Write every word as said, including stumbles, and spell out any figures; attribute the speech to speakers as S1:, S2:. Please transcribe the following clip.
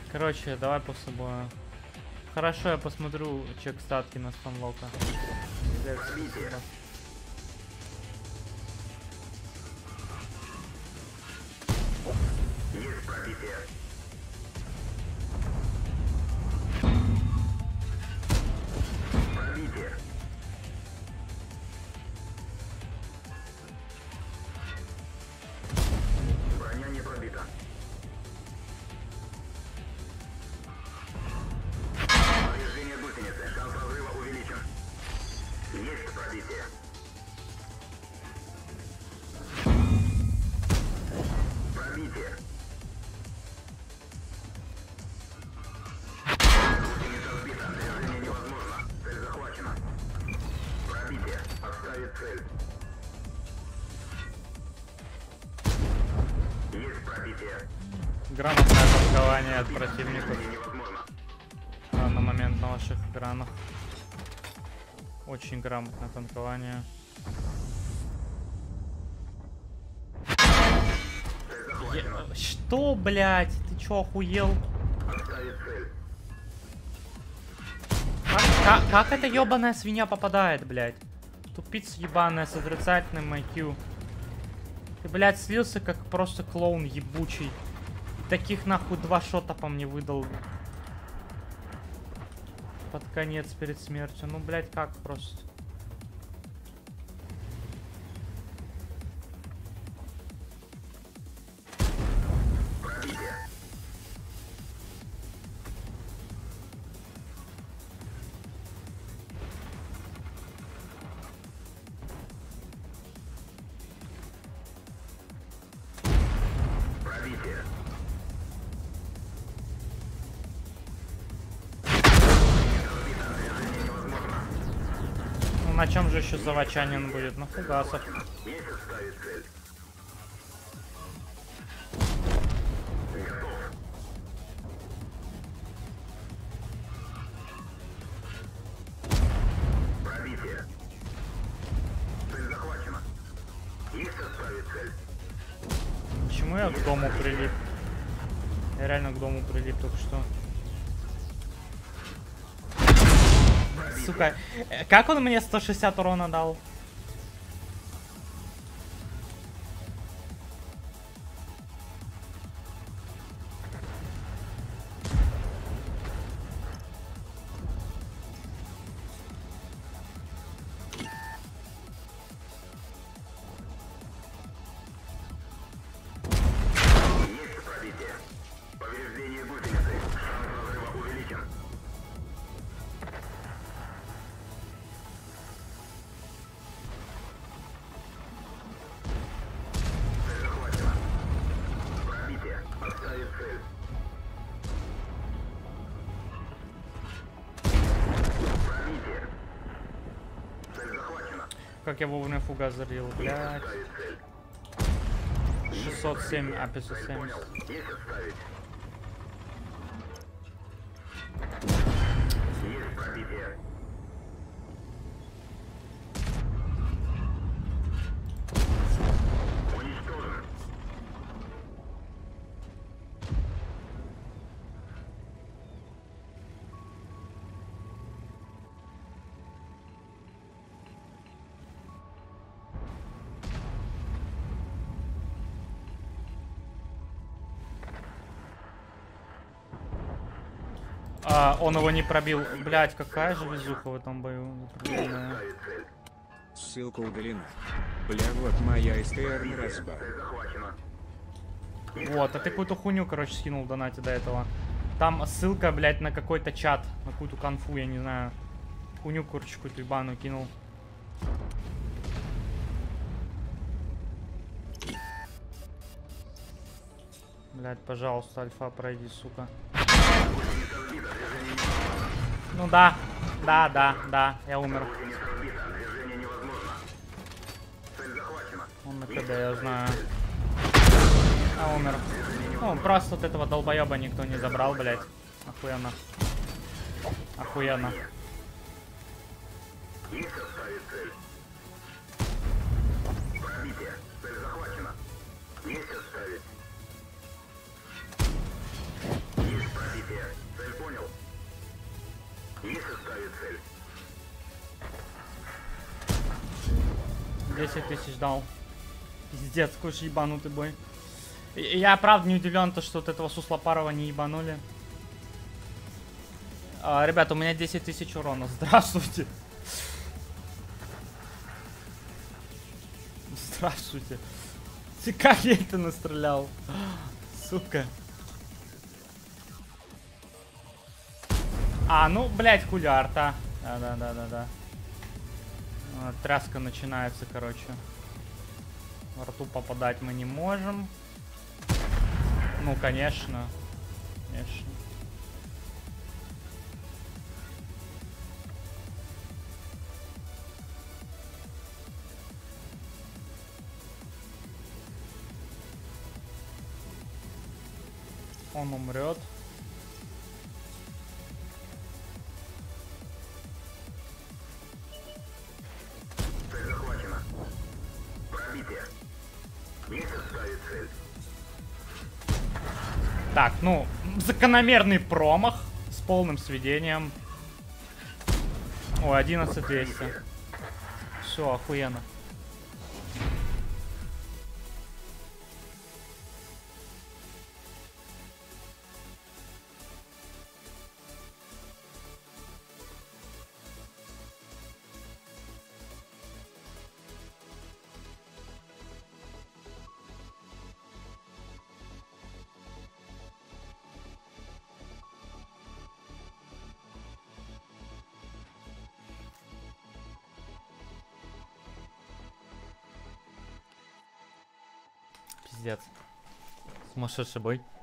S1: Короче, давай после боя. Хорошо, я посмотрю чек статки на спанлока.
S2: Есть пробитие. Пробитие. Броня не пробита. Повреждение гусеницы. Шанс разрыва увеличен. Есть пробитие. Пробитие. Гусеница сбита. Движение невозможно. Цель захвачена. Пробитие. Отставить цель. Есть пробитие.
S1: Грамотное танкование от противников
S2: Движение невозможно.
S1: а, на момент на ваших экранах. Очень грамотное танкование.
S2: Цель захвачена.
S1: Е- Что, блядь? Ты чё, охуел?
S2: Отставить цель.
S1: Как, как- как эта ебаная свинья попадает, блядь? Тупица ебаная с отрицательным ай кью. Ты, блядь, слился как просто клоун ебучий. Таких нахуй два шота по мне выдал. Под конец перед смертью. Ну, блядь, как просто.
S2: Пробитие. Пробитие. Движение невозможно.
S1: Ну, на чем же еще заводчанин будет? На фугасах.
S2: Есть отставить цель. Готов. Пробитие. Цель захвачена. Есть отставить цель.
S1: Почему я к дому прилип? Я реально к дому прилип только что. Сука, э, как он мне сто шестьдесят урона дал?
S2: Есть пробитие. Повреждение гусеницы. Шанс разрыва увеличен. Цель захвачена. Пробитие. Отставить цель. Пробитие. Цель захвачена.
S1: Как я вовремя фугас залил, блядь.
S2: Отставить цель.
S1: шестьсот семь, а пятьсот
S2: Цель
S1: семьдесят.
S2: понял. Есть отставить. Есть пробитие. Уничтожен.
S1: А, он его не пробил. Блядь, какая же везуха в этом бою. Определенная.
S2: Отставить цель.
S3: Ссылка удалена. Бля, вот моя СТР на разбар.
S2: Цель захвачена.
S1: Вот, а ты какую-то хуйню, короче, скинул в донате до этого. Там ссылка, блядь, на какой-то чат, на какую-то конфу, я не знаю. Хуйню, короче, какую-то ебаную кинул. Блядь, пожалуйста, альфа, пройди, сука.
S2: Гусеница сбита. Движение невозможно.
S1: Ну да, да, да, да, я умер.
S2: Гусеница сбита. Движение невозможно. Цель захвачена.
S1: Он на КД, я знаю. А, умер. Ну, просто вот этого долбоеба никто не забрал, блядь. Охуенно. Охуенно.
S2: Есть отставить цель. Пробитие. Цель захвачена. Есть отставить. Есть пробитие.
S1: десять тысяч дал. Пиздец, какой же ебанутый бой. И- Я правда не удивлен, то, что вот этого Суслопарова не ебанули. А, ребята, у меня десять тысяч урона. Здравствуйте. Здравствуйте. Ты как я это настрелял? Сука. А, ну, блядь, хули арта. Да-да-да-да-да. А, тряска начинается, короче. В рту попадать мы не можем. Ну, конечно. Конечно. Он умрет.
S2: Цель захвачена. Пробитие. Не составит цель.
S1: Так, ну, закономерный промах с полным сведением. Ой, одиннадцать двести. Все, охуенно. Пиздец. Сумасшедший бой.